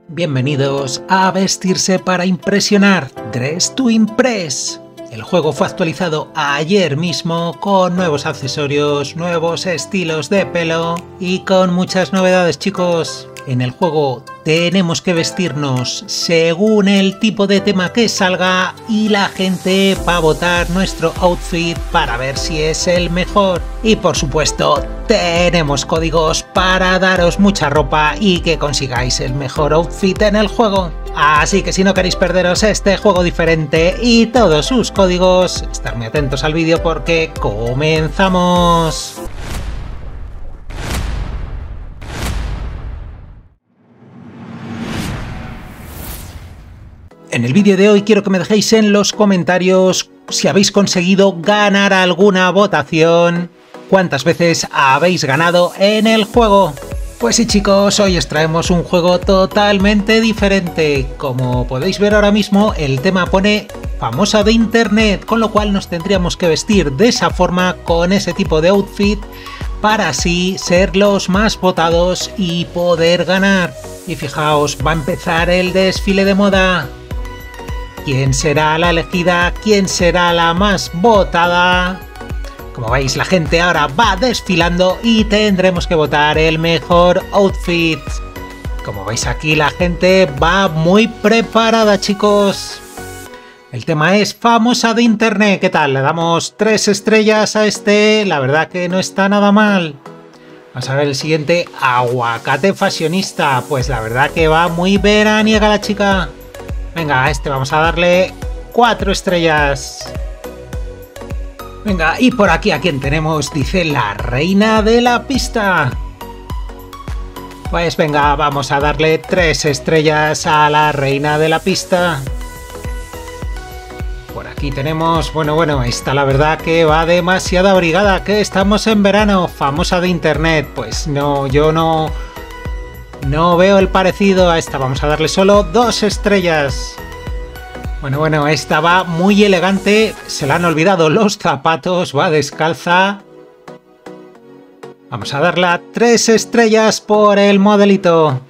Bienvenidos a Vestirse para Impresionar, Dress to Impress. El juego fue actualizado ayer mismo con nuevos accesorios, nuevos estilos de pelo y con muchas novedades, chicos. En el juego tenemos que vestirnos según el tipo de tema que salga y la gente va a votar nuestro outfit para ver si es el mejor. Y por supuesto tenemos códigos para daros mucha ropa y que consigáis el mejor outfit en el juego. Así que si no queréis perderos este juego diferente y todos sus códigos, estar muy atentos al vídeo porque comenzamos. En el vídeo de hoy quiero que me dejéis en los comentarios si habéis conseguido ganar alguna votación, cuántas veces habéis ganado en el juego. Pues sí, chicos, hoy os traemos un juego totalmente diferente. Como podéis ver ahora mismo, el tema pone famosa de internet, con lo cual nos tendríamos que vestir de esa forma, con ese tipo de outfit, para así ser los más votados y poder ganar. Y fijaos, va a empezar el desfile de moda. ¿Quién será la elegida? ¿Quién será la más votada? Como veis, la gente ahora va desfilando y tendremos que votar el mejor outfit. Como veis aquí, la gente va muy preparada, chicos. El tema es famosa de internet. ¿Qué tal? Le damos 3 estrellas a este. La verdad que no está nada mal. Vamos a ver el siguiente. Aguacate fashionista. Pues la verdad que va muy veraniega la chica. Venga, a este vamos a darle 4 estrellas. Venga, y por aquí a quien tenemos, dice la reina de la pista. Pues venga, vamos a darle 3 estrellas a la reina de la pista. Por aquí tenemos, bueno, esta la verdad que va demasiado abrigada, que estamos en verano, famosa de internet. Pues no, yo no veo el parecido a esta, vamos a darle solo 2 estrellas. Bueno, esta va muy elegante, se le han olvidado los zapatos, va descalza. Vamos a darle 3 estrellas por el modelito.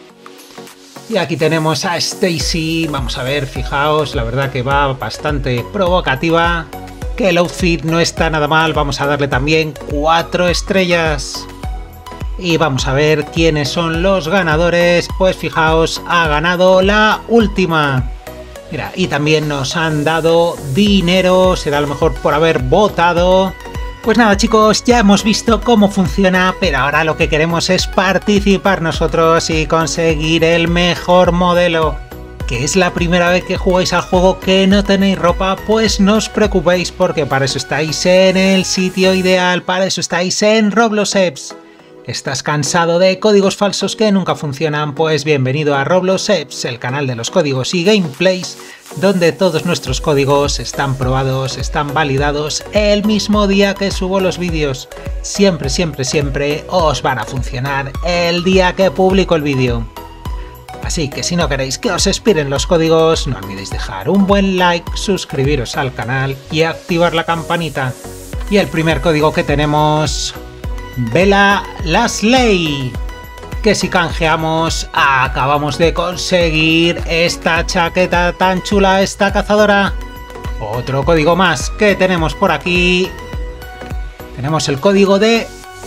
Y aquí tenemos a Stacy, vamos a ver, fijaos, la verdad que va bastante provocativa. Que el outfit no está nada mal, vamos a darle también 4 estrellas. Y vamos a ver quiénes son los ganadores. Pues fijaos, ha ganado la última. Mira, y también nos han dado dinero, será a lo mejor por haber votado. Pues nada, chicos, ya hemos visto cómo funciona, pero ahora lo que queremos es participar nosotros y conseguir el mejor modelo. Que es la primera vez que jugáis al juego que no tenéis ropa, pues no os preocupéis porque para eso estáis en el sitio ideal, para eso estáis en Roblox Apps. ¿Estás cansado de códigos falsos que nunca funcionan? Pues bienvenido a Roblox Apps, el canal de los códigos y gameplays, donde todos nuestros códigos están probados, están validados el mismo día que subo los vídeos. Siempre os van a funcionar el día que publico el vídeo. Así que si no queréis que os expiren los códigos, no olvidéis dejar un buen like, suscribiros al canal y activar la campanita. Y el primer código que tenemos... Bella Lasley, que si canjeamos acabamos de conseguir esta chaqueta tan chula, esta cazadora. Otro código más que tenemos por aquí, tenemos el código de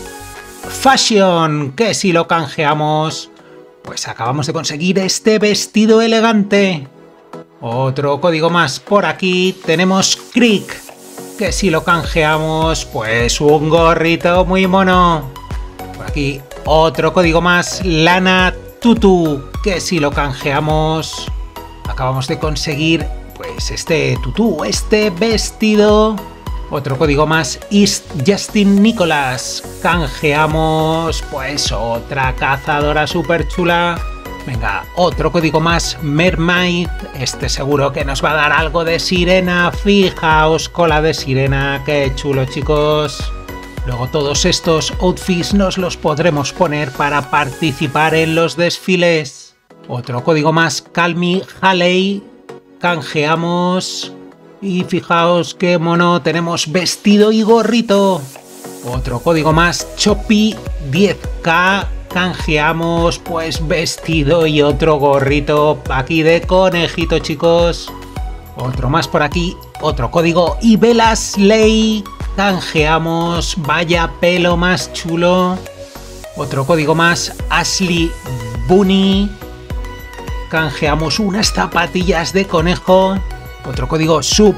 Fashion, que si lo canjeamos pues acabamos de conseguir este vestido elegante. Otro código más por aquí, tenemos Creek, que si lo canjeamos, pues un gorrito muy mono. Por aquí otro código más, Lana Tutu, que si lo canjeamos, acabamos de conseguir pues este tutú, este vestido. Otro código más, East Justin Nicholas, canjeamos pues otra cazadora súper chula. Venga, otro código más, Mermaid, este seguro que nos va a dar algo de sirena, fijaos, cola de sirena, qué chulo, chicos. Luego todos estos outfits nos los podremos poner para participar en los desfiles. Otro código más, Calmy Haley, canjeamos y fijaos qué mono, tenemos vestido y gorrito. Otro código más, Choppy 10K, canjeamos pues vestido y otro gorrito aquí de conejito, chicos. Otro más por aquí, otro código y Velas Ley. Canjeamos, vaya pelo más chulo. Otro código más, Ashley Bunny. Canjeamos unas zapatillas de conejo. Otro código sub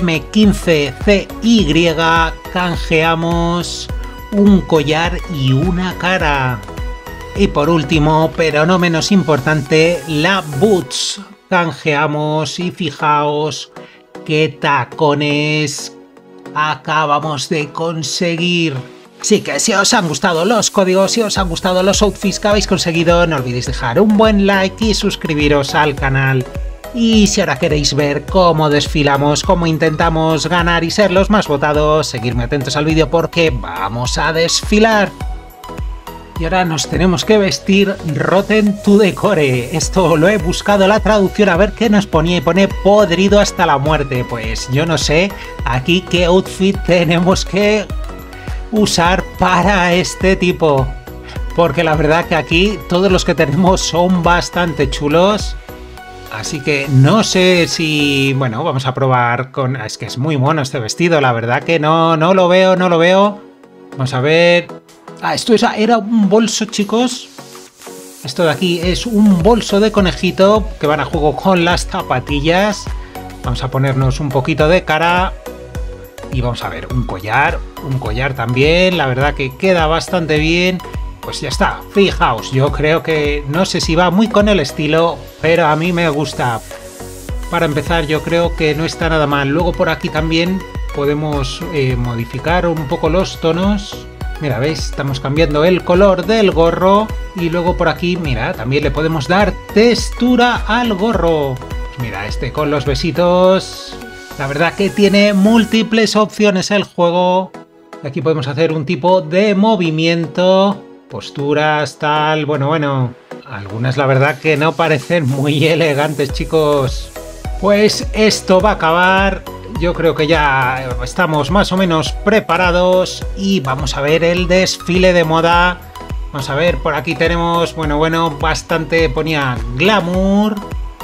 M15CY. Canjeamos un collar y una cara. Y por último, pero no menos importante, la Boots. Canjeamos y fijaos qué tacones acabamos de conseguir. Así que si os han gustado los códigos, si os han gustado los outfits que habéis conseguido, no olvidéis dejar un buen like y suscribiros al canal. Y si ahora queréis ver cómo desfilamos, cómo intentamos ganar y ser los más votados, seguidme atentos al vídeo porque vamos a desfilar. Y ahora nos tenemos que vestir Rotten to the Core. Esto lo he buscado la traducción a ver qué nos ponía y pone podrido hasta la muerte. Pues yo no sé aquí qué outfit tenemos que usar para este tipo. Porque la verdad que aquí todos los que tenemos son bastante chulos. Así que no sé si... Bueno, vamos a probar con... Es que es muy mono este vestido, la verdad que no lo veo. Vamos a ver... Ah, esto era un bolso, chicos. Esto de aquí es un bolso de conejito que van a juego con las zapatillas. Vamos a ponernos un poquito de cara. Y vamos a ver, un collar también. La verdad que queda bastante bien. Pues ya está, fijaos, yo creo que no sé si va muy con el estilo, pero a mí me gusta. Para empezar, yo creo que no está nada mal. Luego por aquí también podemos modificar un poco los tonos. Mira, ¿veis? Estamos cambiando el color del gorro. Y luego por aquí, mira, también le podemos dar textura al gorro. Pues mira, este con los besitos. La verdad que tiene múltiples opciones el juego. Aquí podemos hacer un tipo de movimiento. Posturas, tal, bueno, algunas la verdad que no parecen muy elegantes, chicos. Pues esto va a acabar, yo creo que ya estamos más o menos preparados y vamos a ver el desfile de moda. Vamos a ver, por aquí tenemos, bueno, bastante, ponía glamour.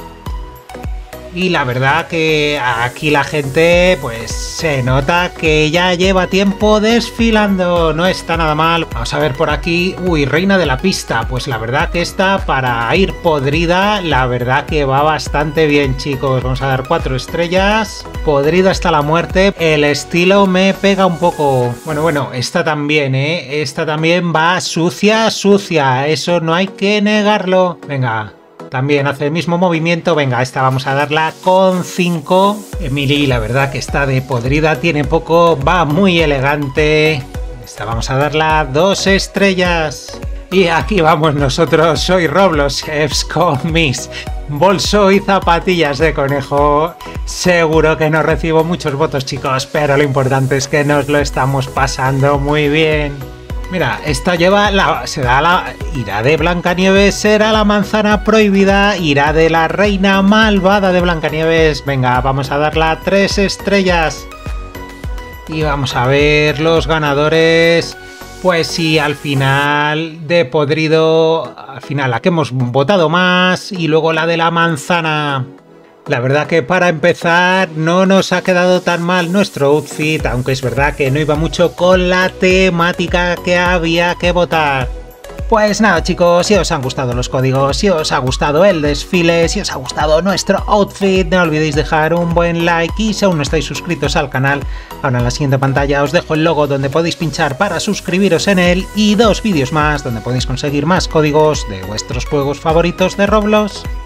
Y la verdad que aquí la gente, pues se nota que ya lleva tiempo desfilando, no está nada mal. Vamos a ver por aquí, uy, reina de la pista, pues la verdad que esta para ir podrida, la verdad que va bastante bien, chicos. Vamos a dar 4 estrellas, podrida hasta la muerte, el estilo me pega un poco. Bueno, esta también, esta también va sucia, eso no hay que negarlo. Venga. También hace el mismo movimiento. Venga, esta vamos a darla con 5. Emily, la verdad que está de podrida, tiene poco, va muy elegante. Esta vamos a darla 2 estrellas. Y aquí vamos nosotros, soy Roblox Chefs con mis bolso y zapatillas de conejo. Seguro que no recibo muchos votos, chicos, pero lo importante es que nos lo estamos pasando muy bien. Mira, esta lleva irá de Blancanieves, será la manzana prohibida, irá de la reina malvada de Blancanieves. Venga, vamos a darla 3 estrellas. Y vamos a ver los ganadores. Pues sí, al final de podrido, al final la que hemos votado más y luego la de la manzana. La verdad que para empezar no nos ha quedado tan mal nuestro outfit, aunque es verdad que no iba mucho con la temática que había que votar. Pues nada, chicos, si os han gustado los códigos, si os ha gustado el desfile, si os ha gustado nuestro outfit, no olvidéis dejar un buen like y si aún no estáis suscritos al canal, ahora en la siguiente pantalla os dejo el logo donde podéis pinchar para suscribiros en él y 2 vídeos más donde podéis conseguir más códigos de vuestros juegos favoritos de Roblox.